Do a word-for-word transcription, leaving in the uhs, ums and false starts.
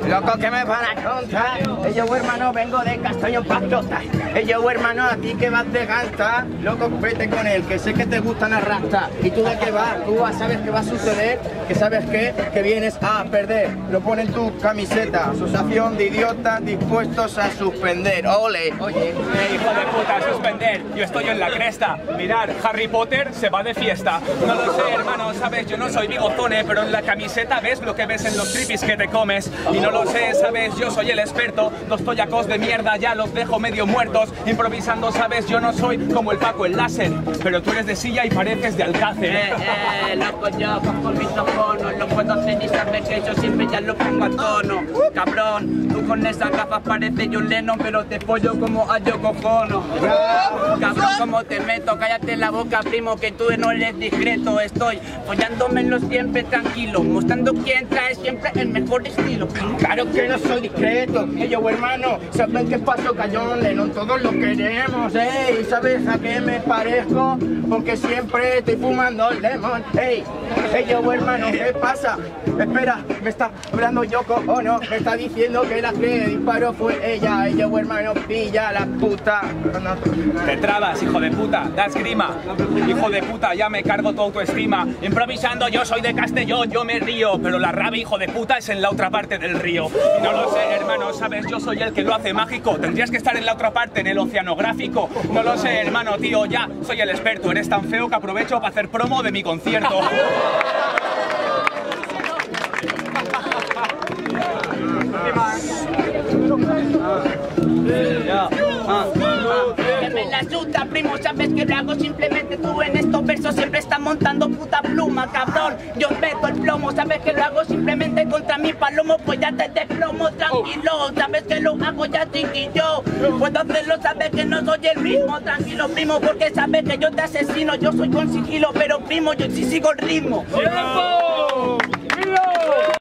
Loco, que me van a contar. Yo, hermano, vengo de Castaño Pastota. Yo, hermano, a ti que vas de ganta. Loco, vete con él, que sé que te gustan las rastas. ¿Y tú de qué vas? Tú sabes qué va a suceder, que sabes qué, que vienes a perder. Lo pone en tu camiseta. Asociación de idiotas dispuestos a suspender. Ole. Oye, eh, hijo de puta, suspender. Yo estoy en la cresta. Mirad, Harry Potter se va de fiesta. No lo sé, hermano, sabes, yo no soy bigotone, pero en la camiseta ves lo que ves en los tripis que te comes. Y no lo sé, sabes, yo soy el experto. Los toyacos de mierda ya los dejo medio muertos. Improvisando, sabes, yo no soy como el Paco el láser, pero tú eres de silla y pareces de Alcácer. Eh, eh, loco, yo con mis tonos lo puedo hacer y sabes que yo siempre ya lo pongo a tono. Cabrón, tú con esas gafas pareces John Lennon, pero te pollo como a Yoko Ono. Cabrón, como te meto, cállate la boca, primo, que tú no eres discreto. Estoy follándomelo siempre tranquilo, mostrando quién trae siempre el mejor estilo. Claro que no soy discreto. Yo, hermano, ¿saben qué pasó, John Lennon? Todos lo queremos, ey. ¿Sabes a qué me parezco? Porque siempre estoy fumando lemon, ey. Ey, yo, hermano, ¿qué pasa? Espera, me está hablando Yoko Ono, me está diciendo que la que disparó fue ella. Ey, yo, hermano, pilla la puta. Te trabas, hijo de puta, das grima. Hijo de puta, ya me cargo tu autoestima. Improvisando, yo soy de Castellón, yo me río, pero la rabia, hijo de puta, es en la otra parte del río. Y no lo sé, hermano, sabes, yo soy el que lo hace mágico. Tendrías que estar en la otra parte, en el oceanográfico. No lo sé, hermano, tío, ya soy el experto. Eres tan feo que aprovecho para hacer promo de mi concierto. Que me la asusta, primo, sabes que lo hago simplemente. Tú en estos versos siempre estás montando puta pluma, cabrón. Yo meto el plomo, sabes que lo hago simplemente contra mi palomo. Pues ya te desplomo, tranquilo. Sabes que lo hago ya chiquillo. Puedo hacerlo, sabes que no soy el mismo. Tranquilo, primo, porque sabes que yo te asesino. Yo soy con sigilo, pero primo, yo sí sigo el ritmo. ¡Tiempo!